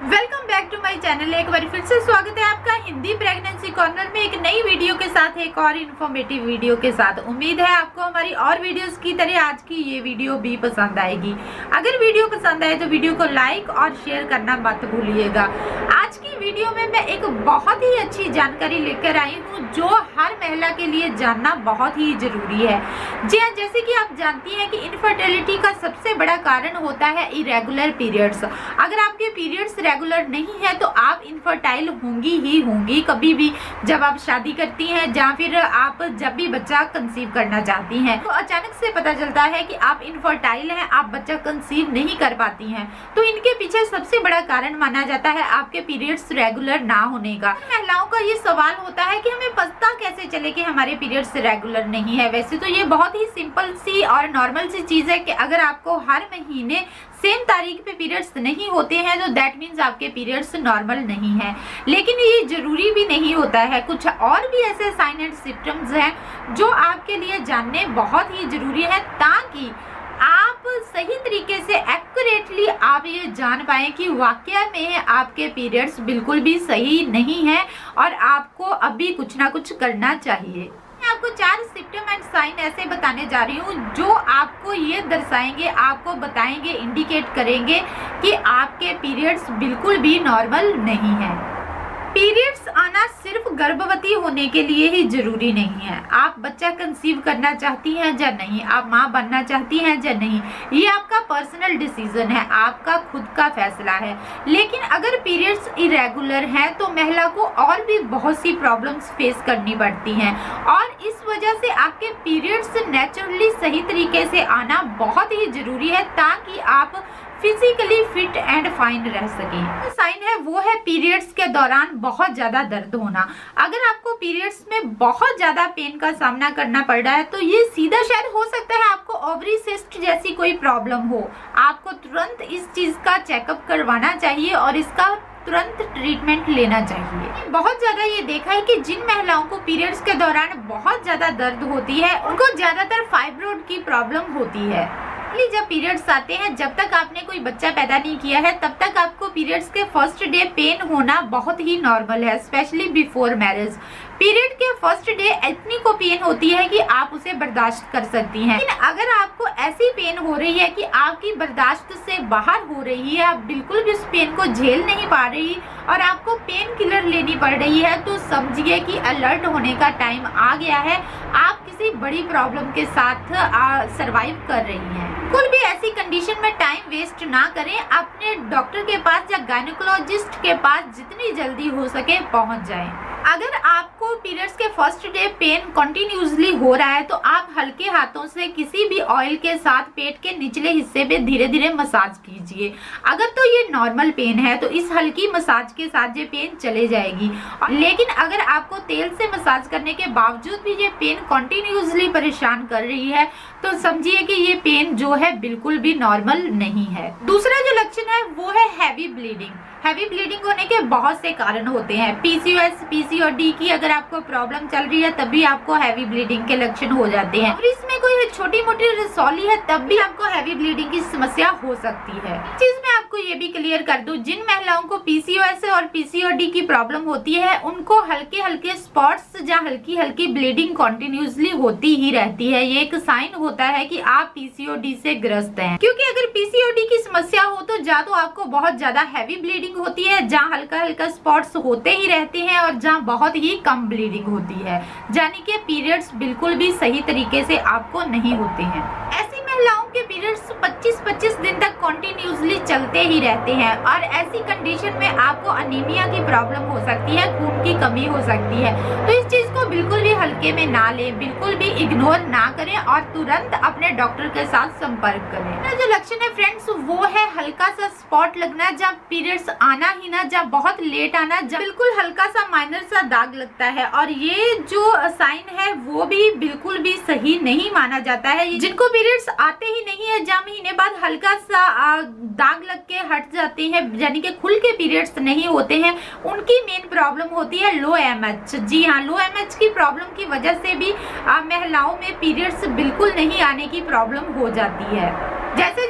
Welcome back to my channel. एक बार फिर से स्वागत है आपका हिंदी प्रेगनेंसी कॉर्नर में एक नई वीडियो के साथ, एक और इन्फॉर्मेटिव वीडियो के साथ। उम्मीद है आपको हमारी और वीडियोस की तरह आज की ये वीडियो भी पसंद आएगी। अगर वीडियो पसंद आए तो वीडियो को लाइक और शेयर करना मत भूलिएगा। आज की वीडियो में मैं एक बहुत ही अच्छी जानकारी लेकर आई हूँ जो हर महिला के लिए जानना बहुत ही जरूरी है। जी हाँ, जैसे कि आप जानती हैं कि इनफर्टिलिटी का सबसे बड़ा कारण होता है इरेगुलर पीरियड्स। अगर आपके पीरियड्स रेगुलर नहीं है तो आप इनफर्टाइल होंगी ही होंगी कभी भी, जब आप शादी करती हैं या फिर आप जब भी बच्चा कंसीव करना चाहती हैं। तो अचानक से पता चलता है कि आप इनफर्टाइल हैं, आप बच्चा कंसीव नहीं कर पाती हैं। तो इनके पीछे सबसे बड़ा कारण माना जाता है आपके पीरियड्स रेगुलर ना होने का। महिलाओं का ये सवाल होता है कि हमें पता कैसे चले कि हमारे पीरियड्स रेगुलर नहीं है। वैसे तो ये बहुत ही सिंपल सी और नॉर्मल सी चीज है कि अगर आपको हर महीने सेम तारीख पे पीरियड्स नहीं होते हैं तो दैट मीन्स आपके पीरियड्स नॉर्मल नहीं है। लेकिन ये जरूरी भी नहीं होता है, कुछ और भी ऐसे साइन एंड सिम्टम्स हैं जो आपके लिए जानने बहुत ही जरूरी है, ताकि आप सही तरीके से एक्यूरेटली आप ये जान पाएं कि वाकया में आपके पीरियड्स बिल्कुल भी सही नहीं है और आपको अभी कुछ ना कुछ करना चाहिए। मैं आपको 4 सिम्टम एंड साइन ऐसे बताने जा रही हूँ जो आपको ये दर्शाएंगे, आपको बताएंगे, इंडिकेट करेंगे कि आपके पीरियड्स बिल्कुल भी नॉर्मल नहीं है। पीरियड्स आना सिर्फ गर्भवती होने के लिए ही जरूरी नहीं है। आप बच्चा कंसीव करना चाहती हैं या नहीं, आप माँ बनना चाहती हैं या नहीं, ये आपका पर्सनल डिसीजन है, आपका खुद का फैसला है। लेकिन अगर पीरियड्स इरेगुलर हैं तो महिला को और भी बहुत सी प्रॉब्लम्स फेस करनी पड़ती हैं और इस वजह से आपके पीरियड्स नेचुरली सही तरीके से आना बहुत ही जरूरी है, ताकि आप फिजिकली फिट एंड फाइन रह सकें। साइन है वो है पीरियड्स के दौरान बहुत ज्यादा दर्द होना। अगर आपको पीरियड्स में बहुत ज्यादा पेन का सामना करना पड़ रहा है तो ये सीधा शायद हो सकता है आपको ओवरी सिस्ट जैसी कोई प्रॉब्लम हो। आपको तुरंत इस चीज का चेकअप करवाना चाहिए और इसका तुरंत ट्रीटमेंट लेना चाहिए। बहुत ज्यादा ये देखा है कि जिन महिलाओं को पीरियड्स के दौरान बहुत ज्यादा दर्द होती है उनको ज्यादातर फाइब्रोइड की प्रॉब्लम होती है। जब पीरियड्स आते हैं, जब तक आपने कोई बच्चा पैदा नहीं किया है तब तक आपको पीरियड्स के फर्स्ट डे पेन होना बहुत ही नॉर्मल है, स्पेशली बिफोर मैरिज। पीरियड के फर्स्ट डे इतनी को पेन होती है कि आप उसे बर्दाश्त कर सकती हैं। लेकिन अगर आपको ऐसी पेन हो रही है कि आपकी बर्दाश्त से बाहर हो रही है, आप बिल्कुल भी उस पेन को झेल नहीं पा रही और आपको पेन किलर लेनी पड़ रही है, तो समझिए कि अलर्ट होने का टाइम आ गया है। आप किसी बड़ी प्रॉब्लम के साथ सरवाइव कर रही हैं। बिल्कुल भी ऐसी कंडीशन में टाइम वेस्ट ना करें, अपने डॉक्टर के पास या गायनेकोलॉजिस्ट के पास जितनी जल्दी हो सके पहुंच जाएं। अगर आपको पीरियड्स के फर्स्ट डे पेन कंटिन्यूसली हो रहा है तो आप हल्के हाथों से किसी भी ऑयल के साथ पेट के निचले हिस्से पे धीरे धीरे मसाज कीजिए। अगर तो ये नॉर्मल पेन है तो इस हल्की मसाज के साथ ये पेन चले जाएगी। लेकिन अगर आपको तेल से मसाज करने के बावजूद भी ये पेन कंटिन्यूसली परेशान कर रही है तो समझिए कि ये पेन जो है बिल्कुल भी नॉर्मल नहीं है। दूसरा जो लक्षण है वो है हैवी ब्लीडिंग। हैवी ब्लीडिंग होने के बहुत से कारण होते हैं। पीसीओएस, पीसीओडी की अगर आपको प्रॉब्लम चल रही है तब भी आपको हैवी ब्लीडिंग के लक्षण हो जाते हैं। और इसमें कोई छोटी मोटी रसौली है तब भी आपको हैवी ब्लीडिंग की समस्या हो सकती है। चीज मैं आपको ये भी क्लियर कर दूं, जिन महिलाओं को पीसीओएस और पीसीओडी की प्रॉब्लम होती है उनको हल्के हल्के स्पॉट्स या हल्की हल्की ब्लीडिंग कंटिन्यूसली होती ही रहती है। ये एक साइन होता है कि आप पीसीओडी से ग्रस्त हैं, क्योंकि अगर पीसीओडी की समस्या हो तो या तो आपको बहुत ज्यादा हैवी ब्लीडिंग होती है जहाँ हल्का हल्का स्पॉट्स होते ही रहते हैं और जहाँ बहुत ही कम ब्लीडिंग होती है, यानी कि पीरियड्स बिल्कुल भी सही तरीके से आपको नहीं होते हैं। ऐसी महिलाओं के पीरियड्स 25-25 दिन तक कंटिन्यूसली चलते ही रहते हैं और ऐसी कंडीशन में आपको अनीमिया की प्रॉब्लम हो सकती है, खून की कमी हो सकती है। तो इस चीज को बिल्कुल भी हल्के में ना लें, बिल्कुल भी इग्नोर ना करें और तुरंत अपने डॉक्टर के साथ संपर्क करें। जो लक्षण है फ्रेंड्स वो है हल्का सा स्पॉट लगना, जब पीरियड्स आना ही ना, जब बहुत लेट आना, जब बिल्कुल हल्का सा माइनर सा दाग लगता है। और ये जो साइन है वो भी बिल्कुल भी सही नहीं माना जाता है। जिनको पीरियड्स आते ही नहीं है, जब महीने बाद हल्का सा दाग लग के हट जाते हैं, यानी कि खुल के पीरियड्स नहीं होते हैं, उनकी मेन प्रॉब्लम होती है लो एमएच। जी हाँ, लो एमएच की प्रॉब्लम की वजह से भी महिलाओं में पीरियड्स बिल्कुल नहीं आने की प्रॉब्लम हो जाती है। जैसे जैसे आप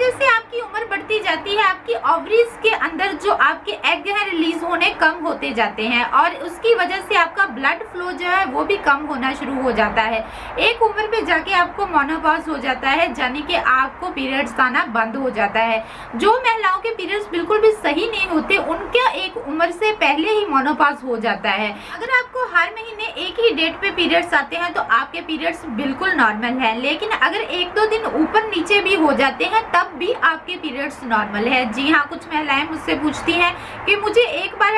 आपकी उम्र बढ़ती जाती है, आपकी ओवरीज के अंदर जो आपके एग है रिलीज होने कम होते जाते हैं और उसकी वजह से आपका ब्लड फ्लो जो है वो भी कम होना शुरू हो जाता है। एक उम्र पे जाके आपको मेनोपॉज हो जाता है, यानी कि आपको पीरियड्स आना बंद हो जाता है। जो महिलाओं के पीरियड्स बिल्कुल भी सही नहीं होते उनका एक उम्र से पहले ही मेनोपॉज हो जाता है। अगर आपको हर महीने एक ही डेट पे पीरियड्स आते हैं तो आपके पीरियड्स बिल्कुल नॉर्मल है, लेकिन अगर 1-2 दिन ऊपर नीचे भी हो जाते हैं तब भी आपके पीरियड्स नॉर्मल है। जी हाँ, कुछ महिलाएं मुझसे पूछती हैं कि मुझे एक बार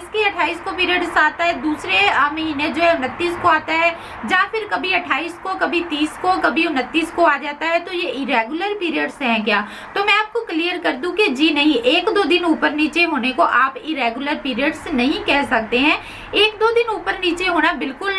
28 को पीरियड्स आता है, दूसरे महीने जो है 29 को आता है, या फिर कभी 28 को, कभी 30 को, कभी 29 को आ जाता है, तो ये इरेगुलर पीरियड्स हैं क्या? तो मैं आपको क्लियर कर दूं कि जी नहीं, 1-2 दिन ऊपर नीचे होने को आप इरेगुलर पीरियड्स नहीं कह सकते हैं। 1-2 दिन ऊपर नीचे होना बिल्कुल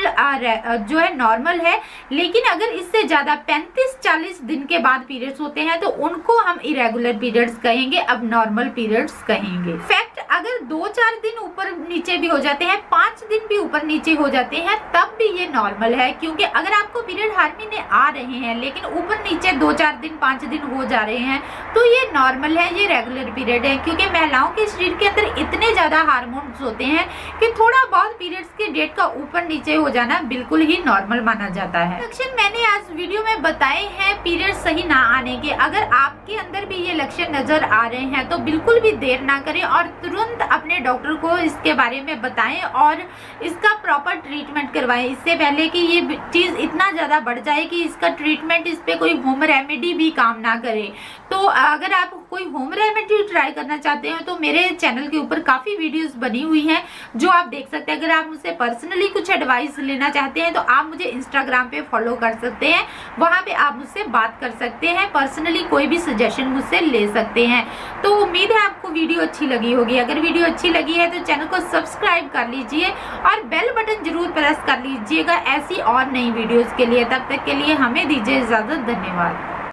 जो है नॉर्मल है, लेकिन अगर इससे ज्यादा 35-40 दिन के बाद पीरियड्स होते हैं तो उनको हम इरेगुलर पीरियड्स कहेंगे, अब नॉर्मल पीरियड्स कहेंगे। फैक्ट, अगर 2-4 दिन ऊपर नीचे भी हो जाते हैं, 5 दिन भी ऊपर नीचे हो जाते हैं, तब भी ये नॉर्मल है। क्योंकि अगर आपको पीरियड हर महीने आ रहे हैं लेकिन ऊपर नीचे 2-4 दिन 5 दिन हो जा रहे हैं तो ये नॉर्मल है, ये रेगुलर पीरियड है। क्योंकि महिलाओं के शरीर के अंदर इतने ज्यादा हार्मोन्स होते हैं कि थोड़ा बहुत पीरियड्स के डेट का ऊपर नीचे हो जाना बिल्कुल ही नॉर्मल माना जाता है। लक्षण मैंने आज वीडियो में बताए हैं पीरियड सही ना आने के। अगर आपके अंदर भी ये लक्षण नजर आ रहे हैं तो बिल्कुल भी देर ना करें और तुरंत अपने डॉक्टर को इसके बारे में बताएं और इसका प्रॉपर ट्रीटमेंट करवाएं, इससे पहले कि ये चीज इतना ज्यादा बढ़ जाए कि इसका ट्रीटमेंट, इस पे कोई होम रेमेडी भी काम ना करे। तो अगर आप कोई होम रेमेडी ट्राई करना चाहते हैं तो मेरे चैनल के ऊपर काफी वीडियोस बनी हुई हैं जो आप देख सकते हैं। अगर आप मुझसे पर्सनली कुछ एडवाइस लेना चाहते हैं तो आप मुझे इंस्टाग्राम पे फॉलो कर सकते हैं, वहां पे आप मुझसे बात कर सकते हैं, पर्सनली कोई भी सजेशन मुझसे ले सकते हैं। तो उम्मीद है आपको वीडियो अच्छी लगी होगी। अगर वीडियो अच्छी लगी है तो चैनल को सब्सक्राइब कर लीजिए और बेल बटन जरूर प्रेस कर लीजिएगा ऐसी और नई वीडियोस के लिए। तब तक के लिए हमें दीजिए इजाजत, धन्यवाद।